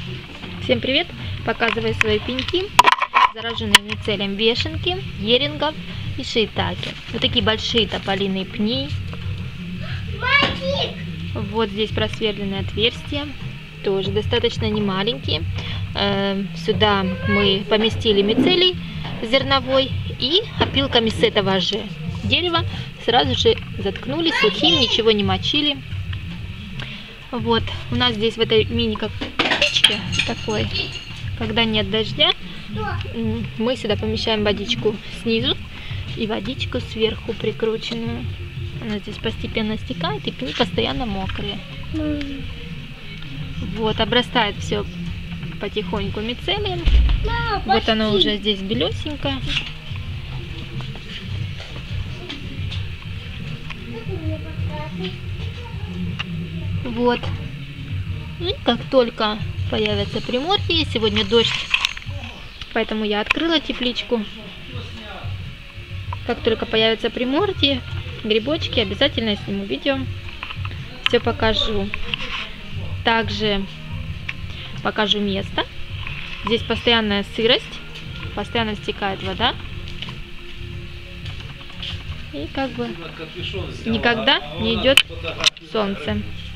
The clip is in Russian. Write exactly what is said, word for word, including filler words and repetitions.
Всем привет! Показываю свои пеньки, зараженные мицелием вешенки, ерингов и шиитаке. Вот такие большие тополиные пни. Вот здесь просверленные отверстия, тоже достаточно немаленькие. Сюда мы поместили мицелий зерновой и опилками с этого же дерева сразу же заткнули сухим, ничего не мочили. Вот у нас здесь в этой мини-копеечке такой, когда нет дождя, мы сюда помещаем водичку снизу и водичку сверху прикрученную. Она здесь постепенно стекает, и пни постоянно мокрые. Вот, обрастает все потихоньку мицелием. Вот оно уже здесь белесенькое. Вот. И как только появятся приморки, сегодня дождь, поэтому я открыла тепличку. Как только появятся приморки, грибочки, обязательно сниму видео, все покажу. Также покажу место. Здесь постоянная сырость, постоянно стекает вода. И как бы никогда не идет солнце.